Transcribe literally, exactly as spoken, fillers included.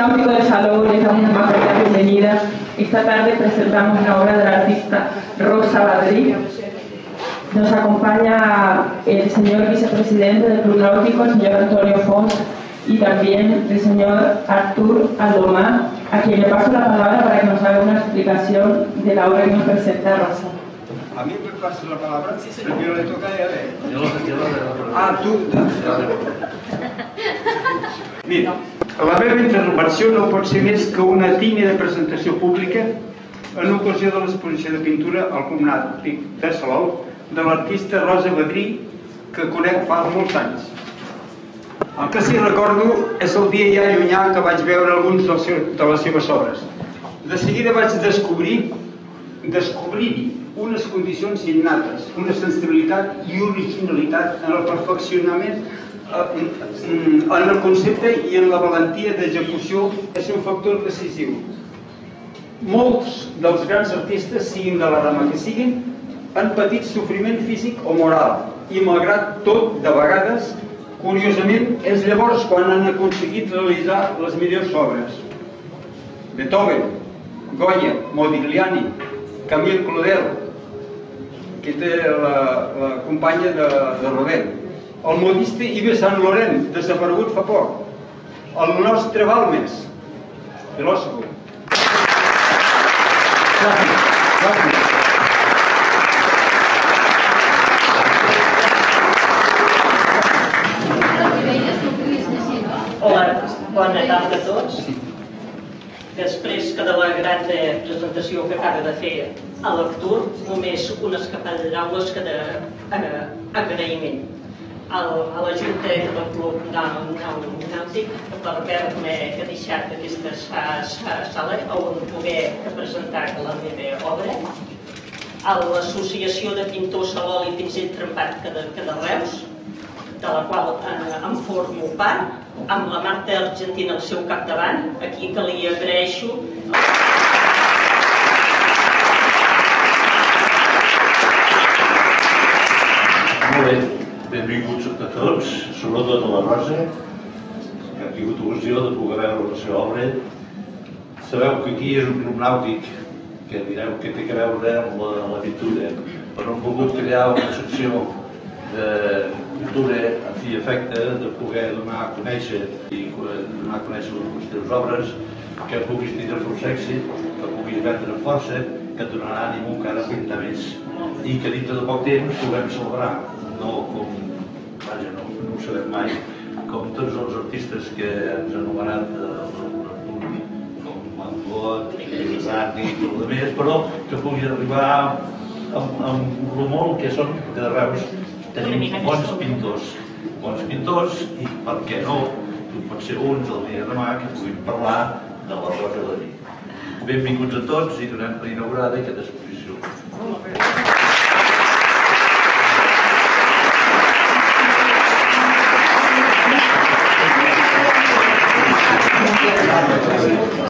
Náutico de Salou les damos una cordial bienvenida. Esta tarde presentamos una obra del artista Rosa Badrí. Nos acompaña el señor vicepresidente del Club Náutico, el señor Antonio Fons, y también el señor Artur Aldomar, a quien le paso la palabra para que nos haga una explicación de la obra que nos presenta Rosa. A mí me pasas la palabra, sí, sí. Primero le toca a él. Yo lo que quiero. Ah, tu. Mira, la meva intervenció no pot ser més que una tímida presentació pública en ocasió de l'exposició de pintura al Club Nàutic de Salou de l'artista Rosa Badrí, que conec fa molts anys. El que sí recordo és el dia ja llunyà que vaig veure alguns de les seves obres. De seguida vaig descobrir descobrir unes condicions innates, una sensibilitat i originalitat en el perfeccionament, en el concepte i en la valentia d'execució és un factor decisiu. Molts dels grans artistes, siguin de la rama que siguin, han patit sofriment físic o moral i, malgrat tot, de vegades, curiosament, és llavors quan han aconseguit realitzar les millors obres. Beethoven, Goya, Modigliani, Camille Claudel, que era la companya de Rodin, el modista Yves Saint Laurent, desaparegut fa poc, el nostre Balmes, filòsof. Hola, bona tarda a tots. Després que de la gran presentació que acaba de fer a l'Artur, només unes paraules que d'agraïment a la Junta del Club Nàutic per haver-me deixat aquesta sala on poder presentar la meva obra, a l'Associació de Pintors Salol i Pinzell Trempat de Reus, de la qual em formo part, amb la Marta Argentina al seu capdavant, aquí que li agraeixo. Molt bé, benvinguts a tots, sobretot a la Rosa, que ha tingut ocasió de poder veure la seva obra. Sabeu que aquí és un club nàutic, que direu que té que veure amb la pintura, però hem volgut crear una secció de cultura a fi i efecte de poder donar a conèixer i donar a conèixer les teves obres, que puguis tindre força èxit, que puguis vendre força, que et donarà ànim encara a pintar més i que dintre de poc temps puguem celebrar, no com, vaja, no ho sabem mai, com tots els artistes que ens han anomenat com Van Gogh, Zardi i tot el més, però que puguis arribar amb el molt que són, que de Reus tenim bons pintors, bons pintors i, per què no, pot ser uns el dia de demà que puguin parlar de la Rosa Badrí. Benvinguts a tots i donem per inaugurada aquesta exposició. Gracias.